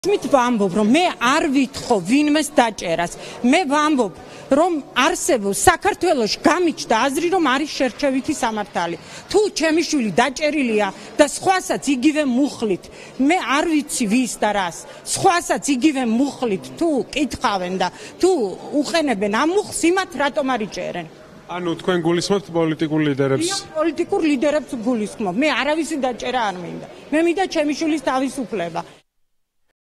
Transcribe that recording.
მით ვამბობ, რომ მე არ ვითხოვ ვინმეს დაჭერას. მე ვამბობ, რომ არსებობს საქართველოში გამიჩნდა აზრი, რომ არის შერჩევითი სამართალი. თუ ჩემი შვილი დაჭერილია და სხვასაც იგივე მუხლით, მე არ ვიცი ვის და რას. სხვასაც იგივე მუხლით თუ კითხავენ და თუ უყენებენ ამ მუხლს, იმათ რატომ არ იჭერენ? ანუ თქვენ გულისხმობთ პოლიტიკურ ლიდერებს? პოლიტიკურ ლიდერებს გულისხმობ. მე არავისი დაჭერა არ მინდა. მე მინდა ჩემი შვილის თავისუფლება.